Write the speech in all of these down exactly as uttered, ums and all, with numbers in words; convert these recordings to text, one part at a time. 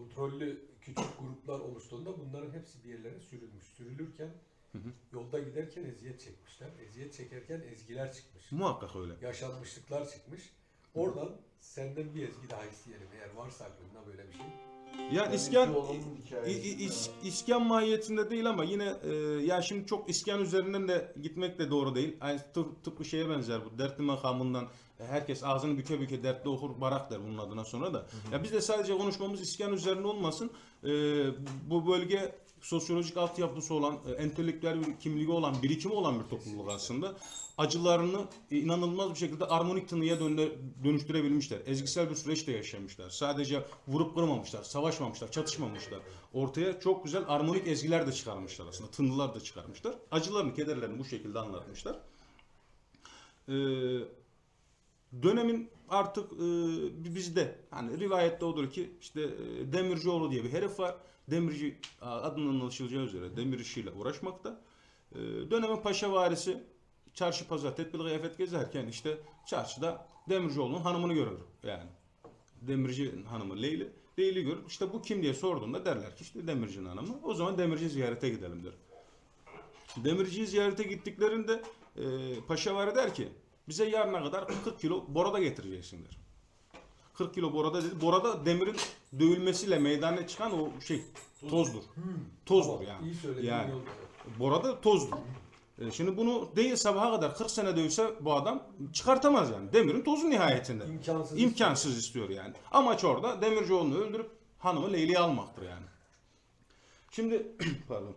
kontrollü küçük gruplar oluştuğunda bunların hepsi bir yerlere sürülmüş. Sürülürken hı hı. yolda giderken eziyet çekmişler. Eziyet çekerken ezgiler çıkmış. Muhakkak öyle. Yaşanmışlıklar çıkmış. Oradan senden bir ezgi daha isteyelim eğer varsa aklında böyle bir şey. Yani iskan is, iskan mahiyetinde değil ama yine e, ya şimdi çok iskan üzerinden de gitmek de doğru değil. Yani tıp, tıpkı şeye benzer bu dertli makamından herkes ağzını büke büke dertli okur barak der bunun adına sonra da. Hı hı. Ya biz de sadece konuşmamız iskan üzerine olmasın. E, bu bölge sosyolojik altyapısı olan, entelektüel bir kimliği olan, birikimi olan bir topluluk aslında. Acılarını inanılmaz bir şekilde armonik tınıya dönüştürebilmişler. Ezgisel bir süreçte yaşamışlar. Sadece vurup kırmamışlar, savaşmamışlar, çatışmamışlar. Ortaya çok güzel armonik ezgiler de çıkarmışlar aslında. Tınılar da çıkarmışlar. Acılarını, kederlerini bu şekilde anlatmışlar. Ee, dönemin artık e, bizde hani rivayette odur ki işte e, Demircioğlu diye bir herif var. Demirci adından anlaşılacağı üzere demir işiyle uğraşmakta. E, dönemin paşa varisi çarşı pazar tedbirli kıyafet gezerken işte çarşıda Demircioğlu'nun hanımını görür yani. Demirci hanımı Leyli. Leyli görür. İşte bu kim diye sorduğunda derler ki işte Demirci'nin hanımı. O zaman Demirci ziyarete gidelim der. Demirci'yi ziyarete gittiklerinde e, paşavari der ki bize yarına kadar kırk kilo borada getireceksin der. kırk kilo borada dedi. Borada demirin dövülmesiyle meydana çıkan o şey tozdur. Tozdur yani. Yani borada tozdur. Şimdi bunu değil sabaha kadar kırk sene dövse bu adam çıkartamaz yani. Demirin tozu nihayetinde. İmkansız, İmkansız istiyor. istiyor yani. Amaç orada Demircioğlu'nu öldürüp hanımı Leyli'yi almaktır yani. Şimdi pardon.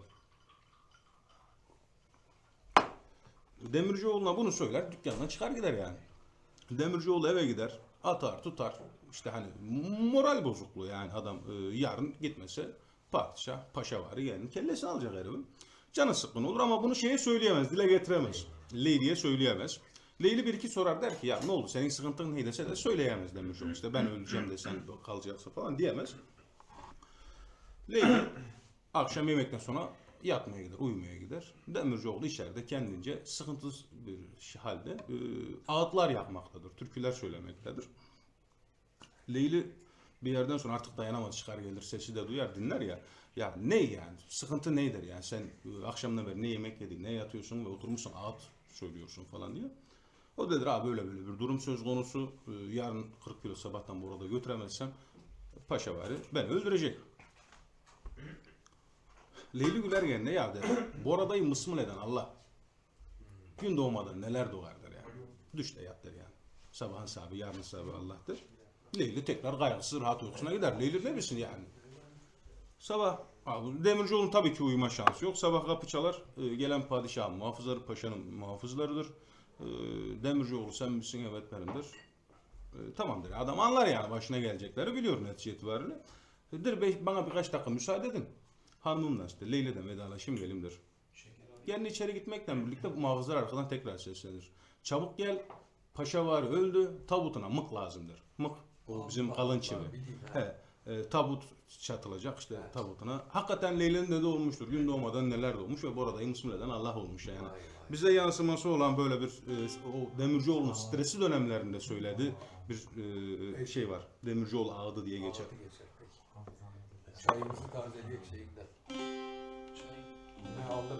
Demircioğlu'na bunu söyler, dükkandan çıkar gider yani. Demircioğlu eve gider, atar, tutar. İşte hani moral bozukluğu yani adam e, yarın gitmese padişah, paşavari yani kellesini alacak herifin. Canı sıkkın olur ama bunu şeye söyleyemez, dile getiremez. Leyli'ye söyleyemez. Leyli bir iki sorar der ki ya ne oldu senin sıkıntın ne dese de söyleyemez Demircioğlu. İşte ben öleceğim de sen kalacaksın falan diyemez. Leyli akşam yemekten sonra yatmaya gider, uyumaya gider. Demircioğlu içeride kendince sıkıntılı bir halde e, ağıtlar yakmaktadır, türküler söylemektedir. Leyli bir yerden sonra artık dayanamaz çıkar gelir, sesi de duyar, dinler ya. Ya ne yani? Sıkıntı nedir yani? Sen e, akşamdan beri ne yemek yedin, ne yatıyorsun ve oturmuşsun ağıt söylüyorsun falan diyor. O dedir abi böyle böyle bir durum söz konusu. E, yarın kırk kilo sabahtan burada götüremezsem paşavari beni öldürecek. Leyli gülerken ne ya der. Boradayı mısmıl eden Allah. Gün doğmadan neler doğar der yani. Düş de yat der yani. Sabahın sahibi, yarın sahibi Allah'tır. Leyli tekrar kaygısız rahat uykusuna gider. Leyli ne bilsin yani. Sabah, abi, Demircioğlu'nun tabii ki uyuma şansı yok. Sabah kapı çalar. E, gelen padişahın muhafızları, paşanın muhafızlarıdır. E, Demircioğlu sen misin? Evet benimdir. E, tamam der. Adam anlar yani başına gelecekleri biliyor netice itibariyle. E, der bey bana birkaç dakika müsaade edin. Hanımımla işte Leyli'den vedalaşayım gelim der. Kendi içeri gitmekle birlikte muhafızlar arkadan tekrar seslenir. Çabuk gel, paşavari öldü, tabutuna mık lazımdır. Mık, o bizim kalın çivi. He, e, tabut çatılacak işte tabutuna. Hakikaten Leyli'nin de olmuştur. Gün doğmadan neler doğmuş ve bu arada mısmileden Allah olmuş yani. Bize yansıması olan böyle bir e, o Demircioğlu'nun stresi dönemlerinde söylediği bir e, şey var. Demircioğlu ağıdı diye geçer. Çayımızı tazeleyek şeyinden. Çay. Ne aldım?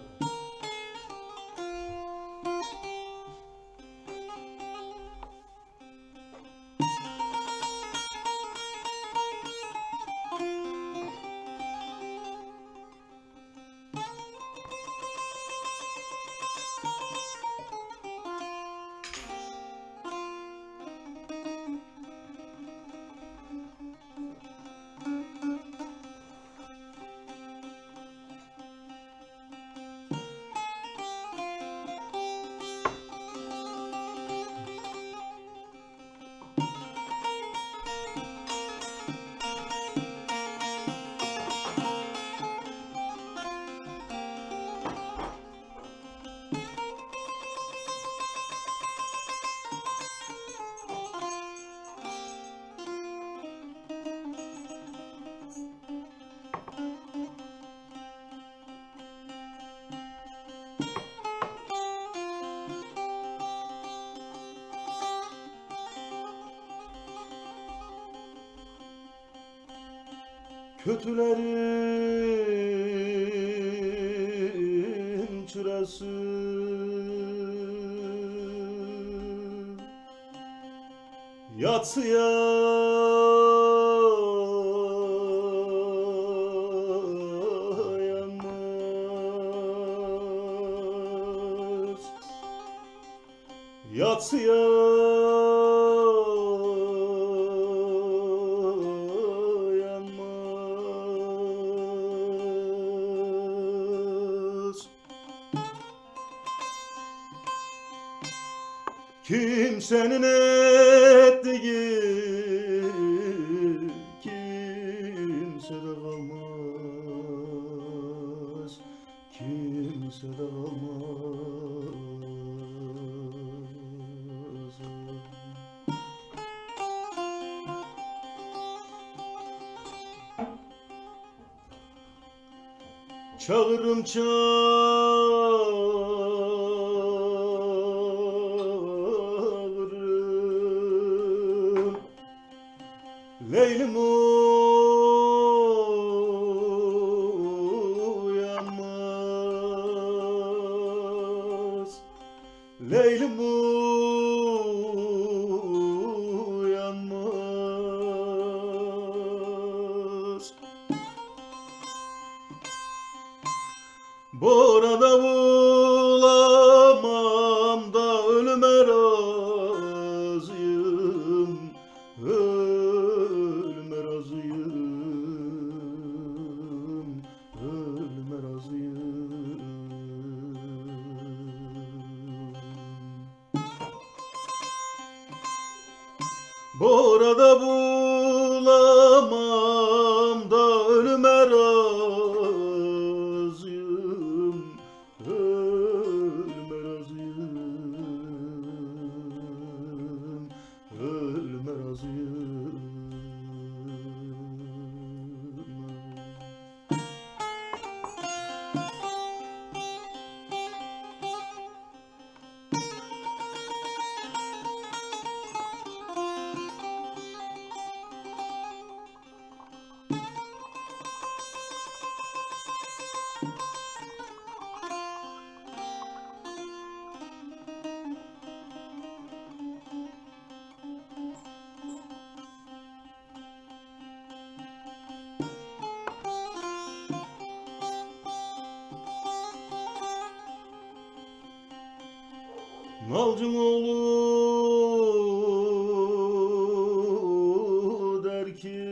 kötülerin çırası, yatsıya yanmaz, yatsıya yanmaz. Kimsenin ettiği kimsede kalmaz, kimsede kalmaz. Çağırım çağırım Leylim uyanmaz, Leylim uyanmaz. Burada bulamam da ölüme razıyım, ölüme razıyım, ölüme razıyım. Burada bulamam da ölüme razıyım, ölüme razıyım, ölüme razıyım. Nalcım oğlu der ki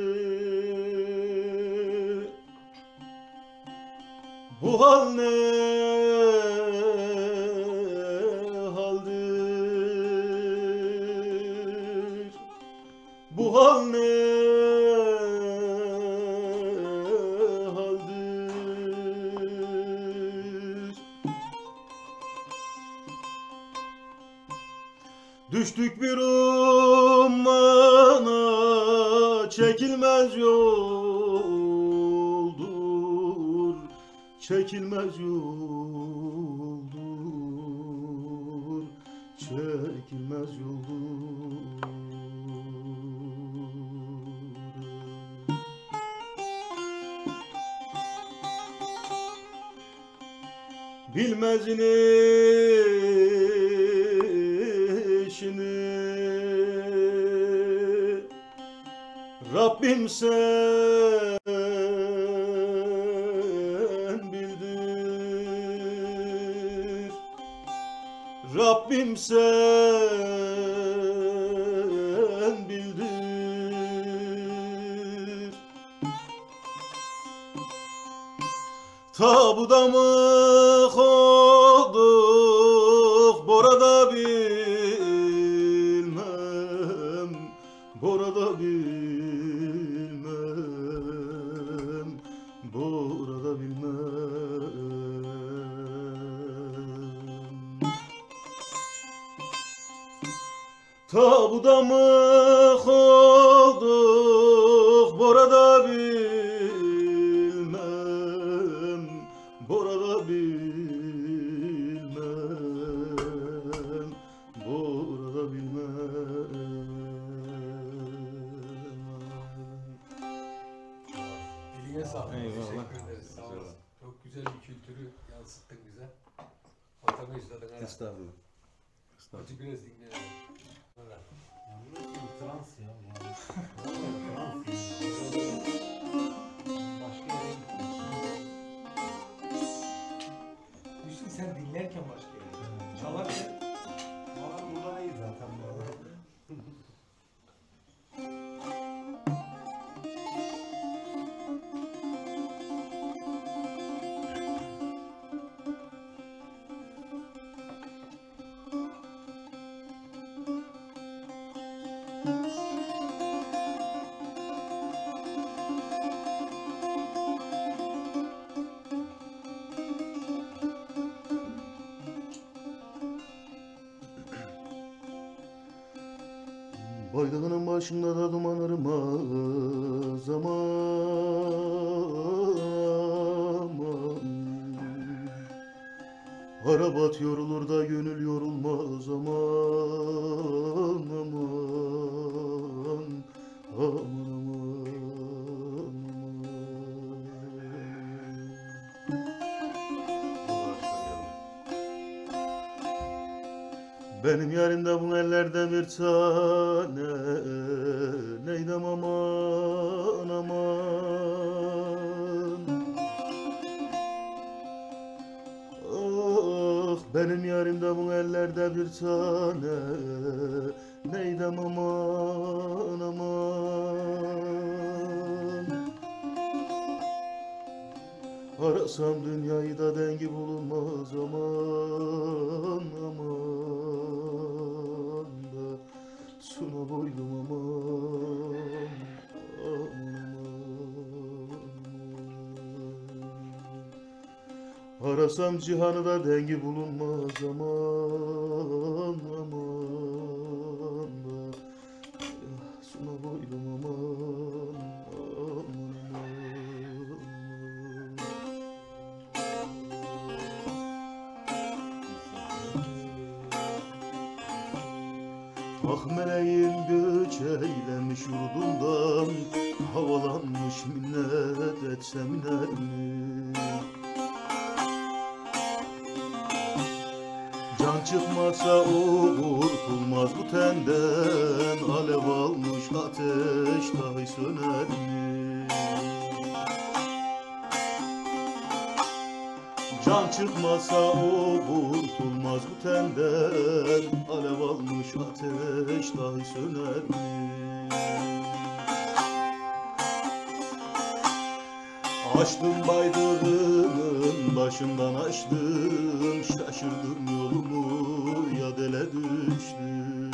bu hal ne haldir, bu hal ne haldir. Düştük bir ummana, çekilmez yoldur, çekilmez yoldur, çekilmez yoldur. Bilmezin işini Rabbim sen bildir, Rabbim sen bildir. Tabuda mı koyduk, burada bilmem, burada bilmem, burada bilmem. Tabuda mı koyduk, burada bilmem, burada bilmem, burada bilmem. Emeğine sağlık. Eyvallah. Teşekkür ederiz. Sağ olasın. Eyvallah. Çok güzel bir kültürü yansıttın bize. Vatanı izledin. herhalde. Estağfurullah. Estağfurullah. Hacı biraz dinleyelim. Evet. Trans ya. Vallahi trans ya. Başka yere gittim. Düşün sen dinlerken başka yere. Çalarken. Valla burada değil zaten bu arada. Baydağının başında da duman ırmaz aman aman. Harabat yorulur da gönül yorulmaz aman aman aman aman. Benim yarimde bu ellerde bir tane neydem aman aman. Ah benim yarimde bu ellerde bir tane neydem aman aman. Arasam dünyayı da dengi bulunmaz aman aman da suna boylum aman aman. Arasam cihanı da dengi bulunmaz aman aman da suna boylum aman aman. Ah meleğim göç eylemiş yurdundan, havalanmış minnet etsem iner mi? Can çıkmasa o kurtulmaz bu tenden, alev almış ateş dahi söner mi? Can çıkmasa o kurtulmaz bu tenden, alev almış ateş dahi söner mi? Açtım baydırının başından açtım, şaşırdım yolumu ya dele düştüm.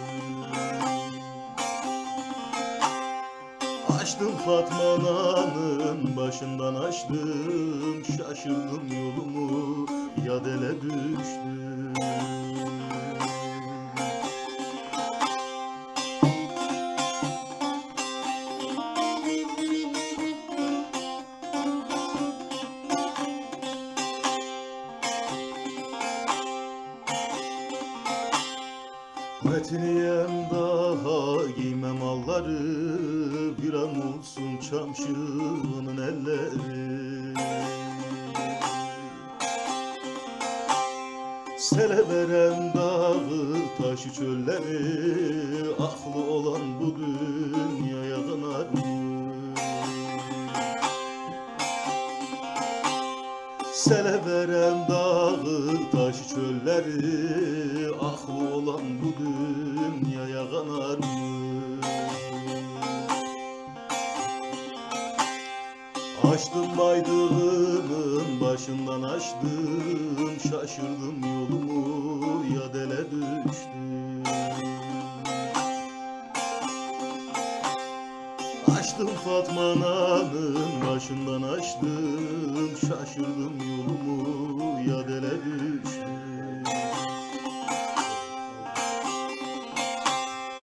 Açtım Fatma Ana'nın başından açtım, şaşırdım yolumu ya dele düştüm. Metiniyem daha giymem malları, bir an olsun çamşının elleri. Sele veren dağı taşı çölleri, aklı olan bu dünyaya kanar mı? Sele veren dağı taşı çölleri, aklı olan bu dünyaya kanar mı? Açtım baydığının başından açtım, şaşırdım yolumu ya dele düştüm. Açtım Fatma Ana'nın başından açtım, şaşırdım yolumu ya dele düştüm.